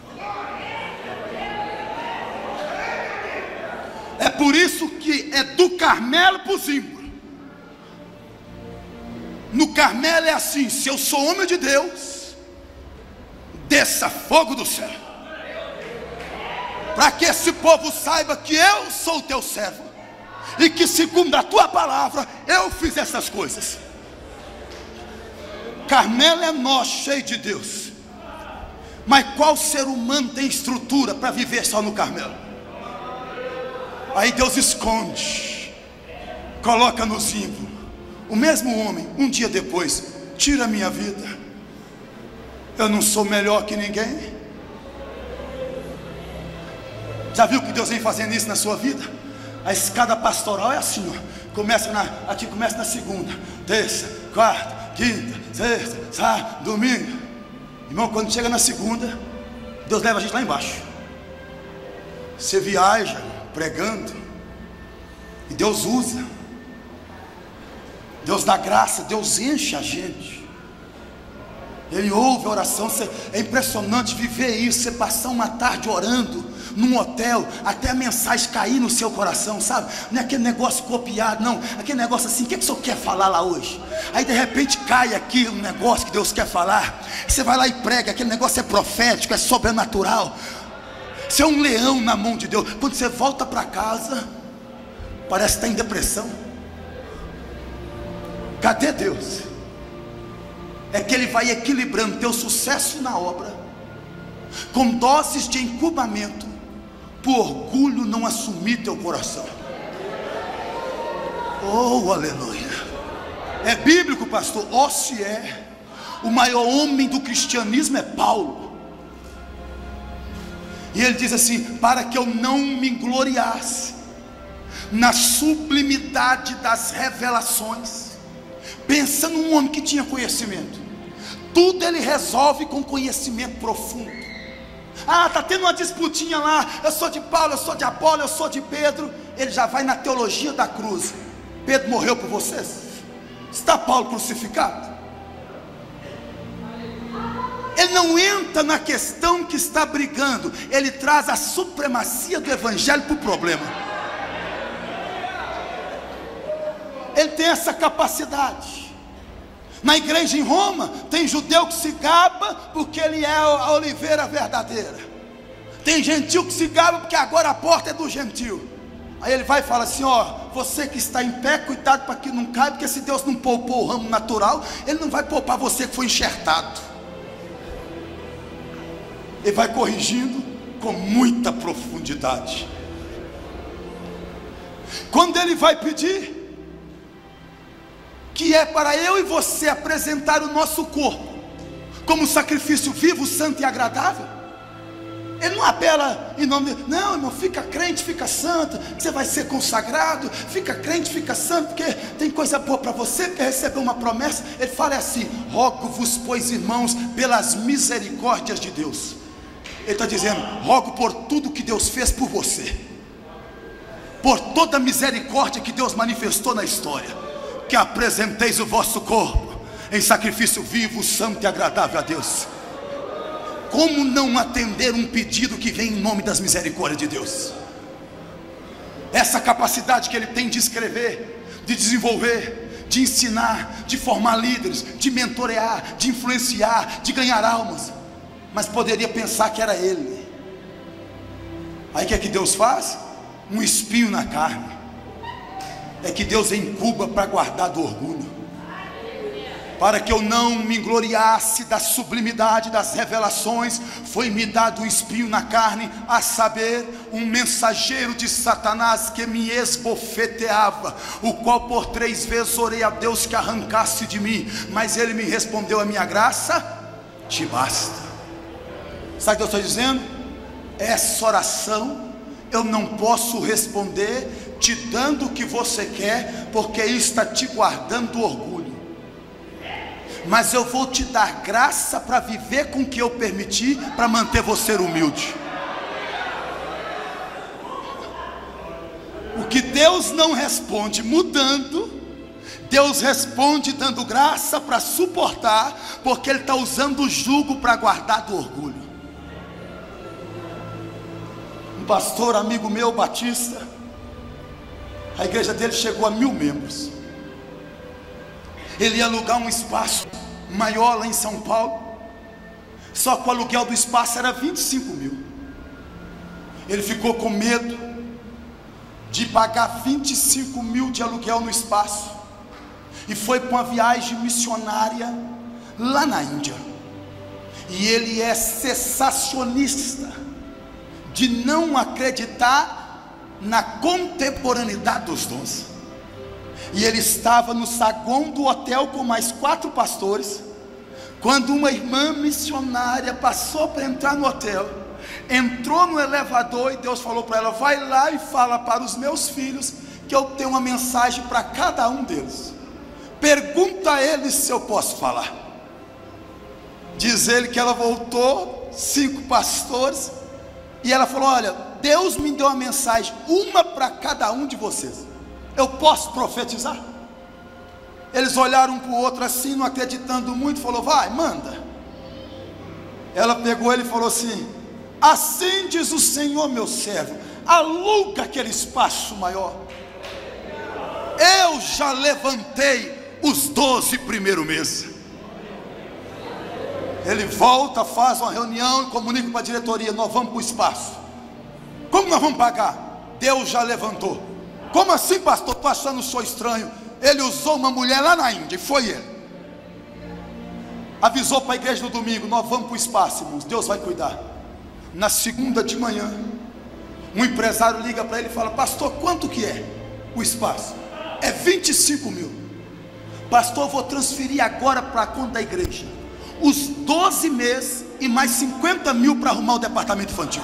É por isso que é do Carmelo para o Zimbro. No Carmelo é assim: se eu sou homem de Deus, desça fogo do céu, para que esse povo saiba que eu sou o teu servo, e que segundo a tua palavra eu fiz essas coisas. Carmelo é nós, cheio de Deus. Mas qual ser humano tem estrutura para viver só no Carmelo? Aí Deus esconde, coloca no Zimbro. O mesmo homem, um dia depois, tira a minha vida. Eu não sou melhor que ninguém. Já viu que Deus vem fazendo isso na sua vida? A escada pastoral é assim, ó. Começa na, aqui começa na segunda, terça, quarta, quinta, sexta, sábado, domingo. Irmão, quando chega na segunda, Deus leva a gente lá embaixo. Você viaja pregando, e Deus usa, Deus dá graça, Deus enche a gente. Ele ouve a oração. É impressionante viver isso. Você passar uma tarde orando num hotel, até a mensagem cair no seu coração, sabe? Não é aquele negócio copiado, não. Aquele negócio assim: o que, é que o senhor quer falar lá hoje? Aí de repente cai aqui um negócio que Deus quer falar. Você vai lá e prega. Aquele negócio é profético, é sobrenatural. Você é um leão na mão de Deus. Quando você volta para casa, parece que está em depressão. Cadê Deus? É que Ele vai equilibrando teu sucesso na obra com doses de incubamento, por orgulho não assumir teu coração. Oh, aleluia. É bíblico, pastor? Oh, se é. O maior homem do cristianismo é Paulo. E ele diz assim: para que eu não me gloriasse na sublimidade das revelações. Pensa num homem que tinha conhecimento. Tudo ele resolve com conhecimento profundo. Ah, está tendo uma disputinha lá. Eu sou de Paulo, eu sou de Apolo, eu sou de Pedro. Ele já vai na teologia da cruz. Pedro morreu por vocês? Está Paulo crucificado? Ele não entra na questão que está brigando, ele traz a supremacia do evangelho para o problema. Ele tem essa capacidade. Na igreja em Roma, tem judeu que se gaba porque ele é a oliveira verdadeira. Tem gentil que se gaba porque agora a porta é do gentil. Aí ele vai e fala assim: ó, você que está em pé, cuidado para que não caia, porque se Deus não poupou o ramo natural, Ele não vai poupar você que foi enxertado. Ele vai corrigindo com muita profundidade. Quando ele vai pedir, que é para eu e você apresentar o nosso corpo como sacrifício vivo, santo e agradável, ele não apela em nome de, não, irmão, fica crente, fica santo, que você vai ser consagrado, fica crente, fica santo, porque tem coisa boa para você, porque recebeu uma promessa. Ele fala assim: rogo-vos, pois, irmãos, pelas misericórdias de Deus. Ele está dizendo: rogo por tudo que Deus fez por você, por toda a misericórdia que Deus manifestou na história, que apresenteis o vosso corpo em sacrifício vivo, santo e agradável a Deus. Como não atender um pedido que vem em nome das misericórdias de Deus? Essa capacidade que ele tem de escrever, de desenvolver, de ensinar, de formar líderes, de mentorear, de influenciar, de ganhar almas. Mas poderia pensar que era ele. Aí o que é que Deus faz? Um espinho na carne. É que Deus incuba para guardar do orgulho, para que eu não me gloriasse da sublimidade das revelações. Foi-me dado um espinho na carne, a saber, um mensageiro de Satanás que me esbofeteava, o qual por três vezes orei a Deus que arrancasse de mim, mas ele me respondeu: a minha graça te basta. Sabe o que eu estou dizendo? Essa oração eu não posso responder te dando o que você quer, porque isso está te guardando do orgulho. Mas eu vou te dar graça para viver com o que eu permiti, para manter você humilde. O que Deus não responde mudando, Deus responde dando graça para suportar, porque Ele está usando o jugo para guardar do orgulho. Um pastor amigo meu, batista, a igreja dele chegou a mil membros. Ele ia alugar um espaço maior lá em São Paulo, só que o aluguel do espaço era vinte e cinco mil. Ele ficou com medo de pagar vinte e cinco mil de aluguel no espaço, e foi para uma viagem missionária lá na Índia. E ele é cessacionista de não acreditar na contemporaneidade dos dons. E ele estava no saguão do hotel com mais quatro pastores, quando uma irmã missionária passou para entrar no hotel, entrou no elevador e Deus falou para ela: vai lá e fala para os meus filhos que eu tenho uma mensagem para cada um deles. Pergunta a eles se eu posso falar. Diz ele que ela voltou, cinco pastores, e ela falou: olha, Deus me deu uma mensagem, uma para cada um de vocês. Eu posso profetizar? Eles olharam um para o outro assim, não acreditando muito. Falou: vai, manda. Ela pegou ele e falou assim: assim diz o Senhor, meu servo, aluga aquele espaço maior. Eu já levantei os doze primeiros meses. Ele volta, faz uma reunião e comunica para a diretoria: nós vamos para o espaço. Como nós vamos pagar? Deus já levantou. Como assim, pastor? Estou achando o senhor estranho. Ele usou uma mulher lá na Índia, e foi ele. Avisou para a igreja no domingo: nós vamos para o espaço, irmãos, Deus vai cuidar. Na segunda de manhã, um empresário liga para ele e fala: pastor, quanto que é o espaço? É vinte e cinco mil. Pastor, eu vou transferir agora para a conta da igreja os doze meses e mais cinquenta mil para arrumar o departamento infantil.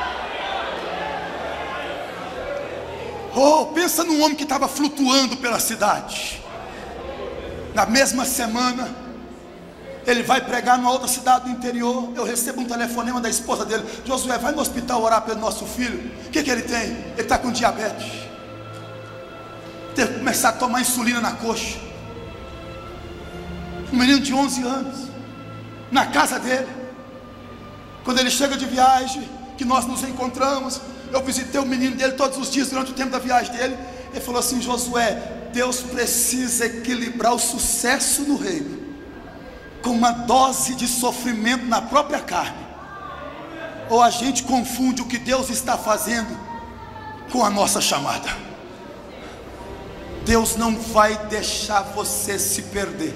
Oh, pensa num homem que estava flutuando pela cidade. Na mesma semana, ele vai pregar numa outra cidade do interior. Eu recebo um telefonema da esposa dele: Josué, vai no hospital orar pelo nosso filho. O que, que ele tem? Ele está com diabetes. Teve que começar a tomar insulina na coxa. Um menino de onze anos, na casa dele. Quando ele chega de viagem, que nós nos encontramos, eu visitei o menino dele todos os dias durante o tempo da viagem dele. Ele falou assim: Josué, Deus precisa equilibrar o sucesso no reino com uma dose de sofrimento na própria carne. Ou a gente confunde o que Deus está fazendo com a nossa chamada. Deus não vai deixar você se perder.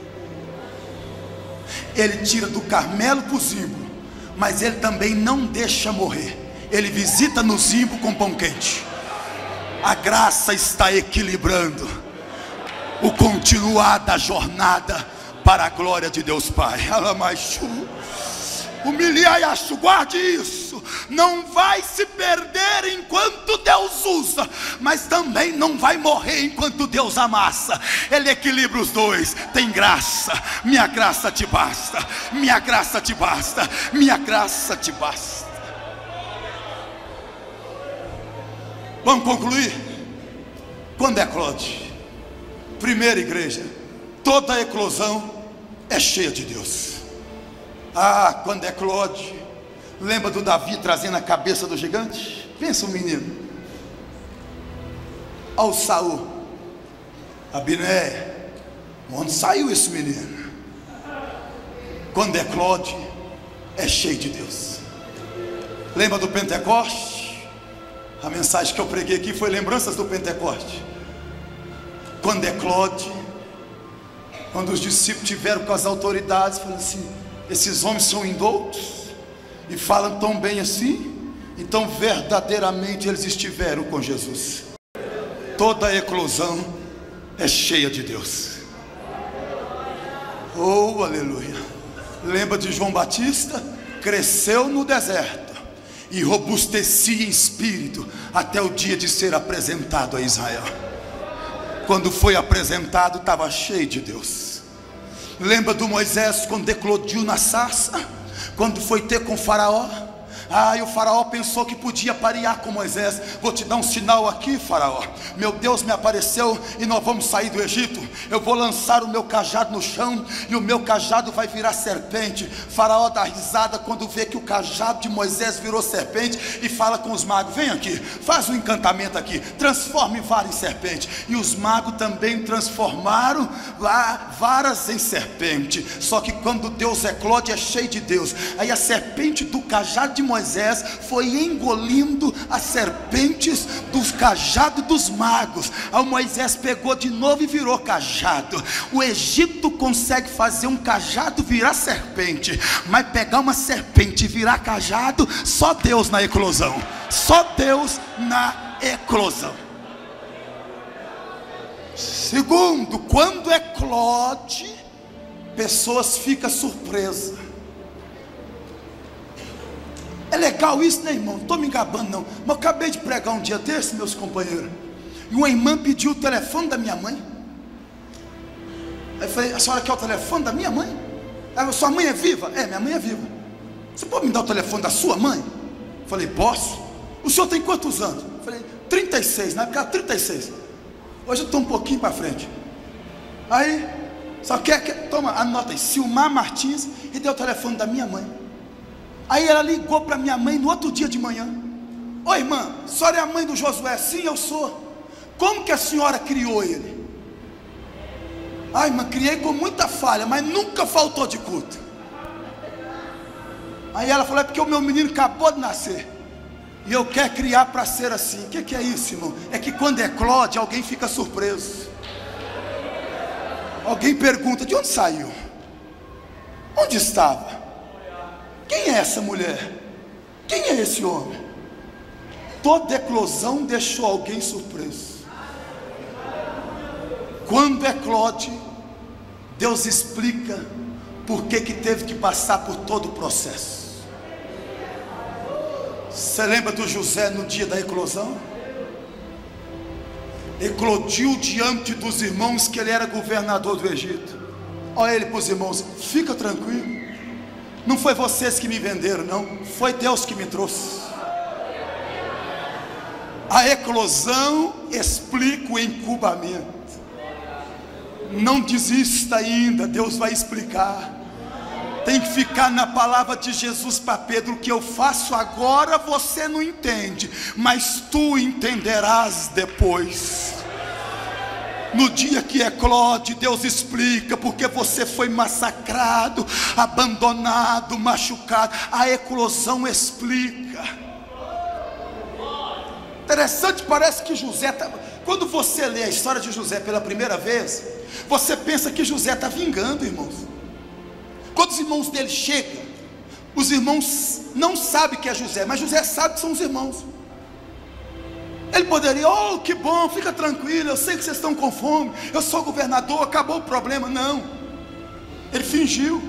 Ele tira do Carmelo para o Zimbro, mas Ele também não deixa morrer. Ele visita no Zimbro com pão quente. A graça está equilibrando o continuar da jornada para a glória de Deus Pai. Alamachu, humilhai-acho, guarde isso. Não vai se perder enquanto Deus usa, mas também não vai morrer enquanto Deus amassa. Ele equilibra os dois. Tem graça, minha graça te basta, minha graça te basta, minha graça te basta. Vamos concluir? Quando eclode? Primeira igreja, toda eclosão é cheia de Deus. Ah, quando eclode, lembra do Davi trazendo a cabeça do gigante? Pensa um menino. Olha o Saul, Abiné, onde saiu esse menino? Quando eclode, é cheio de Deus. Lembra do Pentecoste? A mensagem que eu preguei aqui foi lembranças do Pentecoste. Quando eclode, quando os discípulos tiveram com as autoridades, falando assim: esses homens são indoutos e falam tão bem assim. Então verdadeiramente eles estiveram com Jesus. Toda eclosão é cheia de Deus. Oh, aleluia. Lembra de João Batista? Cresceu no deserto e robustecia em espírito até o dia de ser apresentado a Israel. Quando foi apresentado, estava cheio de Deus. Lembra do Moisés quando eclodiu na sarça? Quando foi ter com o faraó? Ah, e o faraó pensou que podia parear com Moisés. Vou te dar um sinal aqui, faraó. Meu Deus me apareceu e nós vamos sair do Egito. Eu vou lançar o meu cajado no chão e o meu cajado vai virar serpente. Faraó dá risada quando vê que o cajado de Moisés virou serpente e fala com os magos: vem aqui, faz um encantamento aqui, transforme vara em serpente. E os magos também transformaram varas em serpente. Só que quando Deus eclode, é cheio de Deus. Aí a serpente do cajado de Moisés Moisés foi engolindo as serpentes dos cajados dos magos. Aí Moisés pegou de novo e virou cajado. O Egito consegue fazer um cajado virar serpente, mas pegar uma serpente e virar cajado, só Deus na eclosão. Só Deus na eclosão. Segundo, quando eclode, pessoas ficam surpresas. É legal isso, né, irmão? Não estou me gabando não, mas eu acabei de pregar um dia desse, meus companheiros, e uma irmã pediu o telefone da minha mãe. Aí eu falei: a senhora quer o telefone da minha mãe? Ela: sua mãe é viva? É, minha mãe é viva. Você pode me dar o telefone da sua mãe? Eu falei: posso. O senhor tem quantos anos? Eu falei: trinta e seis, na época trinta e seis. Hoje eu estou um pouquinho para frente. Aí, só quer, quer, toma, anota aí, Silmar Martins, e deu o telefone da minha mãe. Aí ela ligou para minha mãe no outro dia de manhã: oi, irmã, a senhora é a mãe do Josué? Sim, eu sou. Como que a senhora criou ele? Ah, irmã, criei com muita falha, mas nunca faltou de culto. Aí ela falou: é porque o meu menino acabou de nascer e eu quero criar para ser assim. O que, que é isso, irmão? É que quando eclode, alguém fica surpreso. Alguém pergunta: de onde saiu? Onde estava? Quem é essa mulher? Quem é esse homem? Toda eclosão deixou alguém surpreso. Quando eclode, Deus explica por que que teve que passar por todo o processo. Você lembra do José no dia da eclosão? Eclodiu diante dos irmãos que ele era governador do Egito. Olha ele para os irmãos: fica tranquilo, não foi vocês que me venderam, não, foi Deus que me trouxe. A eclosão explica o incubamento. Não desista ainda, Deus vai explicar. tem que ficar na palavra de Jesus para Pedro: o que eu faço agora você não entende, mas tu entenderás depois. No dia que eclode, Deus explica porque você foi massacrado, abandonado, machucado. A eclosão explica. Interessante, parece que José tá... Quando você lê a história de José pela primeira vez, você pensa que José está vingando, irmãos. Quando os irmãos dele chegam, os irmãos não sabem que é José, mas José sabe que são os irmãos. Ele poderia: oh, que bom, fica tranquilo, eu sei que vocês estão com fome, eu sou governador, acabou o problema. Não, ele fingiu.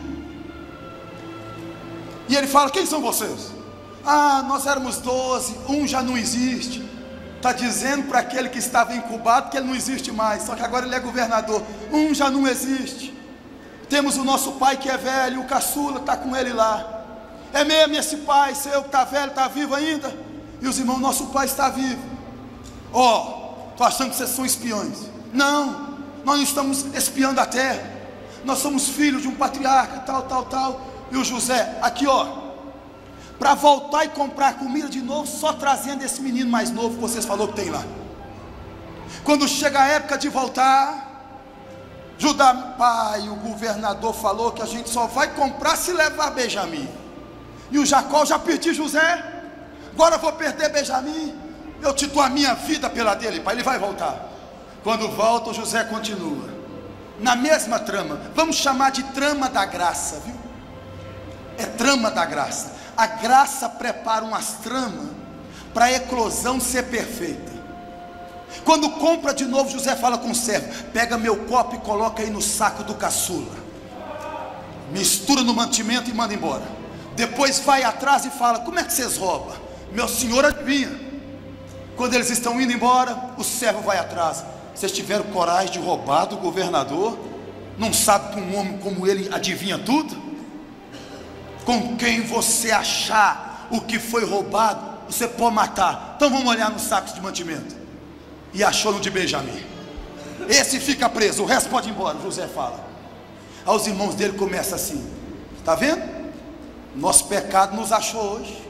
E ele fala: quem são vocês? Ah, nós éramos doze, um já não existe. Está dizendo para aquele que estava incubado que ele não existe mais, só que agora ele é governador. Um já não existe. Temos o nosso pai que é velho, o caçula está com ele lá. É mesmo esse pai seu que está velho, está vivo ainda? E os irmãos: nosso pai está vivo. Ó, oh, estou achando que vocês são espiões. Não, nós não estamos espiando a terra. Nós somos filhos de um patriarca, tal, tal, tal. E o José, aqui ó, para voltar e comprar comida de novo, só trazendo esse menino mais novo que vocês falaram que tem lá. Quando chega a época de voltar, Judá, pai, o governador falou que a gente só vai comprar se levar Benjamim. E o Jacó: já perdi José, agora vou perder Benjamim. Eu te dou a minha vida pela dele, pai. Ele vai voltar. Quando volta, o José continua na mesma trama. Vamos chamar de trama da graça, viu? É trama da graça. A graça prepara umas tramas para a eclosão ser perfeita. Quando compra de novo, José fala com o servo: pega meu copo e coloca aí no saco do caçula, mistura no mantimento e manda embora. Depois vai atrás e fala: como é que vocês roubam? Meu senhor adivinha. Quando eles estão indo embora, o servo vai atrás: vocês tiveram coragem de roubar do governador? Não sabe que um homem como ele adivinha tudo? Com quem você achar o que foi roubado, você pode matar. Então vamos olhar nos sacos de mantimento. E achou no de Benjamim. Esse fica preso, o resto pode ir embora. José fala. Aí os irmãos dele começam assim: está vendo? Nosso pecado nos achou hoje.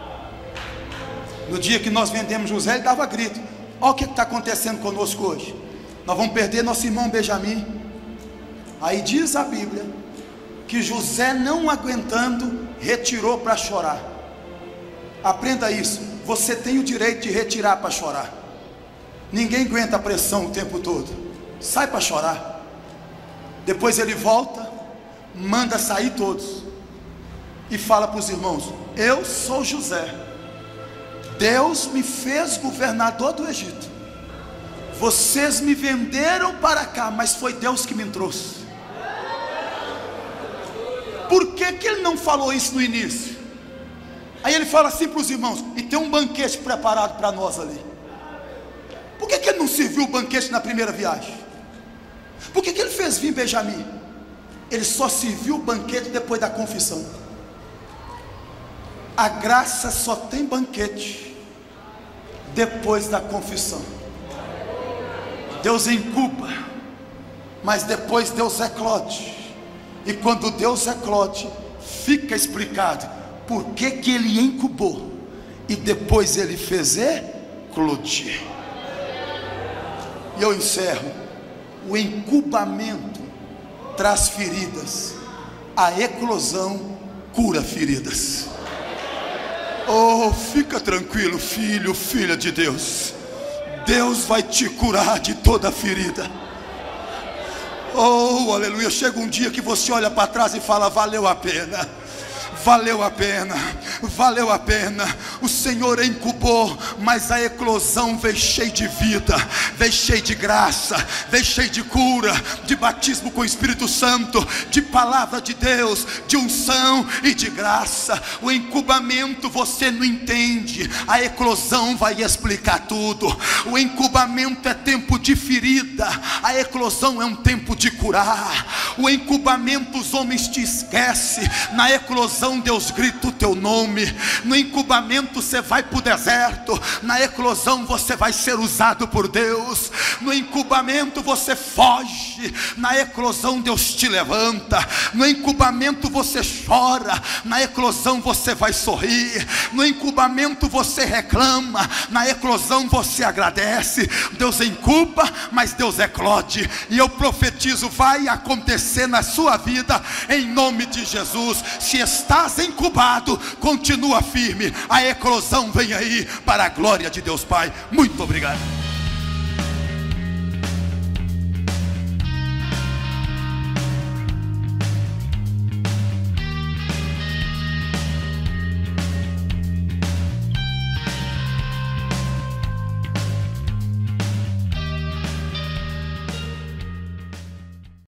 No dia que nós vendemos José, ele dava grito: olha o que está acontecendo conosco hoje. Nós vamos perder nosso irmão Benjamim. Aí diz a Bíblia que José, não aguentando, retirou para chorar. Aprenda isso: você tem o direito de retirar para chorar. Ninguém aguenta a pressão o tempo todo. Sai para chorar. Depois ele volta, manda sair todos e fala para os irmãos: eu sou José, Deus me fez governador do Egito. Vocês me venderam para cá, mas foi Deus que me trouxe. Por que que ele não falou isso no início? Aí ele fala assim para os irmãos: e tem um banquete preparado para nós ali. Por que que ele não serviu o banquete na primeira viagem? Por que que ele fez vir Benjamim? Ele só serviu o banquete depois da confissão. A graça só tem banquete depois da confissão. Deus incuba, mas depois Deus eclode. E quando Deus eclode, fica explicado por que que ele incubou e depois ele fez eclodir. E eu encerro: o incubamento traz feridas, a eclosão cura feridas. Oh, fica tranquilo, filho, filha de Deus. Deus vai te curar de toda ferida. Oh, aleluia. Chega um dia que você olha para trás e fala: valeu a pena. Valeu a pena, valeu a pena. O Senhor incubou, mas a eclosão veio cheia de vida, veio cheia de graça, veio cheia de cura, de batismo com o Espírito Santo, de palavra de Deus, de unção e de graça. O incubamento você não entende, a eclosão vai explicar tudo. O incubamento é tempo de ferida, a eclosão é um tempo de curar. O incubamento os homens te esquecem, na eclosão eclosão Deus grita o teu nome. No incubamento você vai para o deserto, na eclosão você vai ser usado por Deus. No incubamento você foge, na eclosão Deus te levanta. No incubamento você chora, na eclosão você vai sorrir. No incubamento você reclama, na eclosão você agradece. Deus incuba, mas Deus eclode. E eu profetizo, vai acontecer na sua vida, em nome de Jesus. Se estás incubado, continua firme, a eclosão vem aí, para a glória de Deus Pai. Muito obrigado.